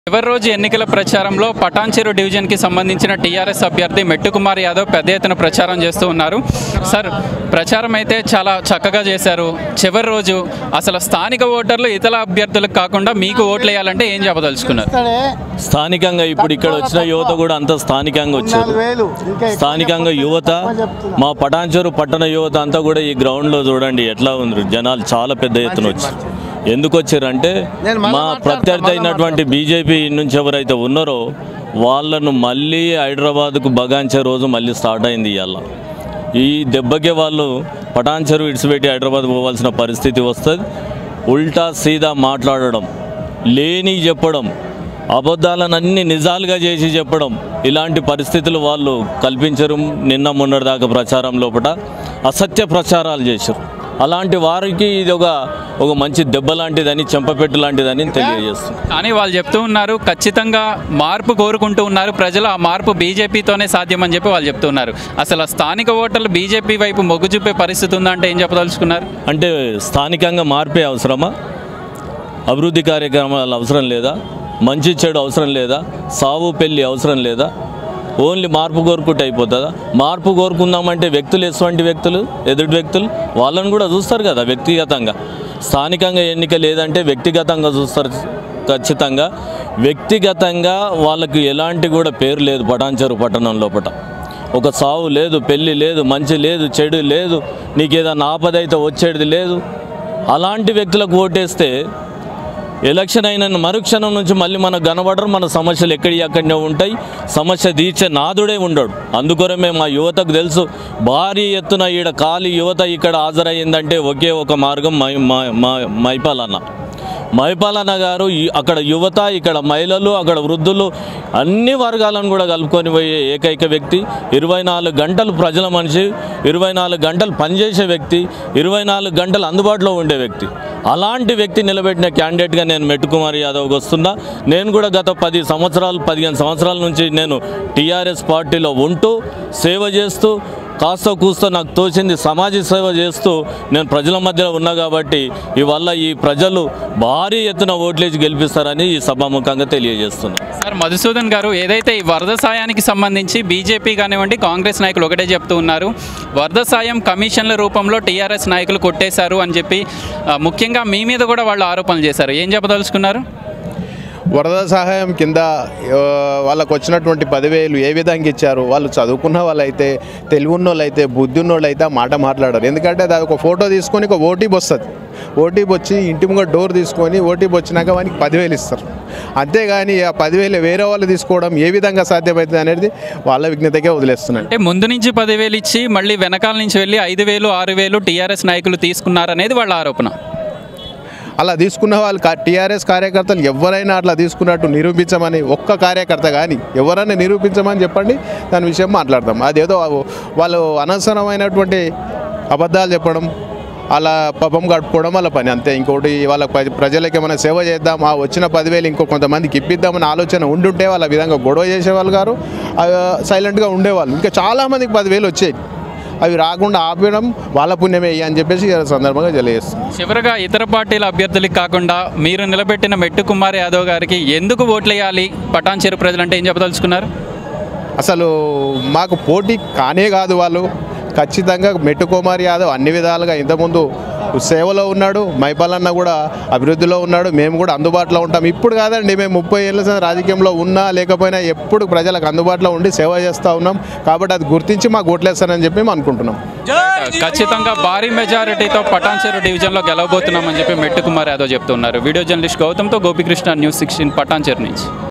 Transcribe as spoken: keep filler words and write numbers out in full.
చివరి రోజు ఎన్నికల ప్రచారంలో పటాన్చెరు డివిజన్ కి సంబంధించిన టీఆర్ఎస్ అభ్యర్థి మెట్టు కుమార్ యాదవ్ పెద్ద ఎత్తున ప్రచారం చేస్తూ ఉన్నారు. సార్, ప్రచారం అయితే చాలా చక్కగా చేశారు. చివరి రోజు అసలు స్థానిక ఓటర్లు ఇతర అభ్యర్థులకు కాకుండా మీకు ఓట్లు వేయాలంటే ఏం చెప్పదలుచుకున్నారు? స్థానికంగా ఇప్పుడు ఇక్కడ వచ్చిన యువత కూడా అంతా స్థానికంగా వచ్చారు. స్థానికంగా యువత మా పటాన్చెరు పట్టణ యువత అంతా కూడా ఈ గ్రౌండ్లో చూడండి ఎట్లా ఉంది. జనాలు చాలా పెద్ద ఎత్తున వచ్చారు. ఎందుకు వచ్చారంటే మా ప్రత్యర్థి అయినటువంటి బీజేపీ నుంచి ఎవరైతే ఉన్నారో వాళ్ళను మళ్ళీ హైదరాబాద్కు బగాంచే రోజు మళ్ళీ స్టార్ట్ అయింది. ఇవాళ ఈ దెబ్బకే వాళ్ళు పటాన్చెరు ఇడిచిపెట్టి హైదరాబాద్ పోవాల్సిన పరిస్థితి వస్తుంది. ఉల్టా సీదా మాట్లాడడం, లేని చెప్పడం, అబద్ధాలను అన్ని నిజాలుగా చేసి చెప్పడం, ఇలాంటి పరిస్థితులు వాళ్ళు కల్పించరు. నిన్న మొన్నటిదాకా ప్రచారం లోపల అసత్య ప్రచారాలు చేశారు. అలాంటి వారికి ఇది ఒక ఒక మంచి దెబ్బ లాంటిదని, చెంపపెట్టు లాంటిదని తెలియజేస్తుంది. కానీ వాళ్ళు చెప్తూ ఉన్నారు ఖచ్చితంగా మార్పు కోరుకుంటూ ఉన్నారు ప్రజలు. ఆ మార్పు బీజేపీతోనే సాధ్యమని చెప్పి వాళ్ళు చెప్తున్నారు. అసలు స్థానిక ఓటర్లు బీజేపీ వైపు మొగ్గు చూపే పరిస్థితి ఉందంటే ఏం చెప్పదలుచుకున్నారు? అంటే స్థానికంగా మార్పే అవసరమా? అభివృద్ధి కార్యక్రమాలు అవసరం లేదా? మంచి చెడు అవసరం లేదా? సావు పెళ్ళి అవసరం లేదా? ఓన్లీ మార్పు కోరుకుంటే అయిపోతుందా? మార్పు కోరుకుందామంటే వ్యక్తులు ఎటువంటి వ్యక్తులు, ఎదుటి వ్యక్తులు వాళ్ళని కూడా చూస్తారు కదా వ్యక్తిగతంగా. స్థానికంగా ఎన్నిక లేదంటే వ్యక్తిగతంగా చూస్తారు ఖచ్చితంగా. వ్యక్తిగతంగా వాళ్ళకు ఎలాంటి కూడా పేరు లేదు. పటాన్చెరు పట్టణం లోపల ఒక సావు లేదు, పెళ్ళి లేదు, మంచి లేదు, చెడు లేదు, నీకు ఏదైనా ఆపద అయితే వచ్చేది లేదు. అలాంటి వ్యక్తులకు ఓటేస్తే ఎలక్షన్ అయిన మరుక్షణం నుంచి మళ్ళీ మనకు కనబడరు. మన సమస్యలు ఎక్కడి అక్కడనే ఉంటాయి. సమస్య తీర్చే నాదుడే ఉండడు. అందుకొరమే మా యువతకు తెలుసు, భారీ ఎత్తున ఈడ ఖాళీ యువత ఇక్కడ హాజరయ్యిందంటే ఒకే ఒక మార్గం మై మైపాలన్న మైపాలన్న గారు. అక్కడ యువత, ఇక్కడ మహిళలు, అక్కడ వృద్ధులు, అన్ని వర్గాలను కూడా కలుపుకొని పోయే ఏకైక వ్యక్తి. ఇరవై నాలుగు గంటలు ప్రజల మనిషి, ఇరవై నాలుగు గంటలు పనిచేసే వ్యక్తి, ఇరవై నాలుగు గంటలు అందుబాటులో ఉండే వ్యక్తి. అలాంటి వ్యక్తి నిలబెట్టిన క్యాండిడేట్గా నేను మెట్టు కుమార్ యాదవ్కి వస్తున్నా. నేను కూడా గత పది సంవత్సరాలు పదిహేను సంవత్సరాల నుంచి నేను టీఆర్ఎస్ పార్టీలో ఉంటూ సేవ చేస్తూ కాస్త కూస్తో నాకు తోచింది సమాజ సేవ చేస్తూ నేను ప్రజల మధ్యలో ఉన్నా కాబట్టి ఇవల్ల ఈ ప్రజలు భారీ ఎత్తున ఓట్లేసి గెలిపిస్తారని ఈ సభాముఖంగా తెలియజేస్తున్నాను. సార్, మధుసూదన్ గారు, ఏదైతే ఈ వరద సాయానికి సంబంధించి బీజేపీ కానివ్వండి కాంగ్రెస్ నాయకులు ఒకటే చెప్తూ ఉన్నారు, వరద సాయం కమిషన్ల రూపంలో టీఆర్ఎస్ నాయకులు కొట్టేశారు అని చెప్పి ముఖ్యంగా మీ మీద కూడా వాళ్ళు ఆరోపణలు చేశారు. ఏం చెప్పదలుచుకున్నారు? వరద సహాయం కింద వాళ్ళకు వచ్చినటువంటి పదివేలు ఏ విధంగా ఇచ్చారు? వాళ్ళు చదువుకున్న వాళ్ళైతే, తెలివి ఉన్నోళ్ళు అయితే, బుద్ధి ఉన్నోళ్ళు అయితే మాట మాట్లాడారు. ఎందుకంటే అది ఒక ఫోటో తీసుకొని ఒక ఓటీపీ వస్తుంది. ఓటీపీ వచ్చి ఇంటి ముంగ డోర్ తీసుకొని ఓటీపీ వచ్చినాక వానికి పదివేలు ఇస్తారు. అంతేగాని ఆ పదివేలు వేరే వాళ్ళు తీసుకోవడం ఏ విధంగా సాధ్యమవుతుంది అనేది వాళ్ళ విజ్ఞతకే వదిలేస్తున్నారు. అంటే ముందు నుంచి పదివేలు ఇచ్చి మళ్ళీ వెనకాల నుంచి వెళ్ళి ఐదు వేలు ఆరు వేలు టీఆర్ఎస్ నాయకులు తీసుకున్నారనేది వాళ్ళ ఆరోపణ. అలా తీసుకున్న వాళ్ళు టీఆర్ఎస్ కార్యకర్తలు ఎవరైనా అట్లా తీసుకున్నట్టు నిరూపించమని, ఒక్క కార్యకర్త కానీ ఎవరైనా నిరూపించమని చెప్పండి, దాని విషయం మాట్లాడదాం. అదేదో వాళ్ళు అనవసరమైనటువంటి అబద్ధాలు చెప్పడం, అలా పాపం గడుపుకోవడం వాళ్ళ పని అంతే. ఇంకోటి వాళ్ళ ప్రజలకి ఏమైనా సేవ చేద్దాం, ఆ వచ్చిన పదివేలు ఇంకో కొంతమందికి ఇప్పిద్దామని ఆలోచన ఉండుంటే వాళ్ళ విధంగా గొడవ చేసేవాళ్ళు గారు, సైలెంట్గా ఉండేవాళ్ళు. ఇంకా చాలామందికి పదివేలు వచ్చాయి. అవి రాకుండా ఆపడం వాళ్ళ పుణ్యమే అని చెప్పేసి సందర్భంగా తెలియజేస్తుంది. చివరగా ఇతర పార్టీల అభ్యర్థులకు కాకుండా మీరు నిలబెట్టిన మెట్టు కుమార్ యాదవ్ గారికి ఎందుకు ఓట్లు వేయాలి పటాన్చెరు ప్రజలంటే ఏం చెప్పదలుచుకున్నారు? అసలు మాకు పోటీ కానే కాదు. వాళ్ళు ఖచ్చితంగా మెట్టు కుమార్ యాదవ్ అన్ని విధాలుగా ఇంతకుముందు సేవలో ఉన్నాడు, మైపాలన్న కూడా అభివృద్ధిలో ఉన్నాడు. మేము కూడా అందుబాటులో ఉంటాం. ఇప్పుడు కాదండి, మేము ముప్పై ఏళ్ళ రాజకీయంలో ఉన్నా లేకపోయినా ఎప్పుడు ప్రజలకు అందుబాటులో ఉండి సేవ చేస్తూ ఉన్నాం. కాబట్టి అది గుర్తించి మాకు ఓట్లేస్తారని చెప్పి మేము అనుకుంటున్నాం. ఖచ్చితంగా భారీ మెజారిటీతో పటాన్చెరు డివిజన్లో గెలవబోతున్నామని చెప్పి మెట్టు కుమార్ యాదవ్ చెప్తున్నారు. వీడియో జర్నలిస్ట్ గౌతమ్తో గోపికృష్ణ, న్యూస్ సిక్స్టీన్ పటాన్చెరు నుంచి.